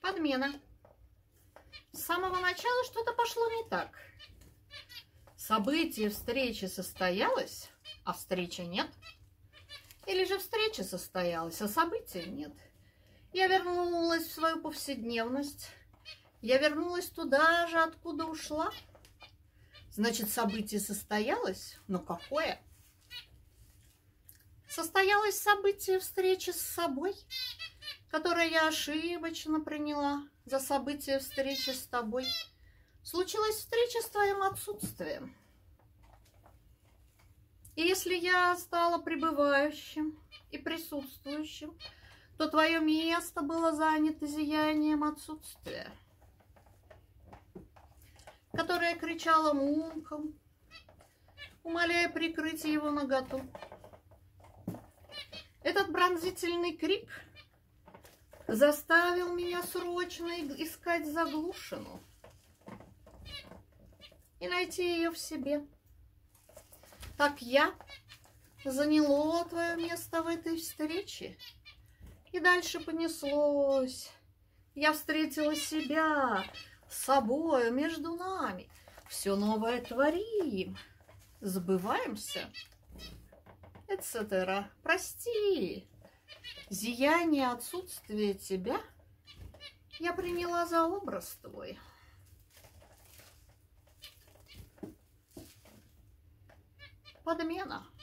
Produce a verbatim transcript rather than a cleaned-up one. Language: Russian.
Подмена. С самого начала что-то пошло не так. Событие встречи состоялось, а встречи нет. Или же встреча состоялась, а события нет. Я вернулась в свою повседневность. Я вернулась туда же, откуда ушла. Значит, событие состоялось? Но какое? Состоялось событие встречи с собой, которое я ошибочно приняла за событие встречи с тобой. Случилась встреча с твоим отсутствием. И если я стала пребывающим и присутствующим, то твое место было занято зиянием отсутствия, которое кричало мухам, умоляя прикрыть его наготу. Этот пронзительный крик заставил меня срочно искать заглушину и найти ее в себе. Так я заняла твое место в этой встрече, и дальше понеслось. Я встретила себя с собой, между нами. Все новое творим, сбываемся, et cetera. Прости, зияние отсутствия тебя я приняла за образ твой. Подмена.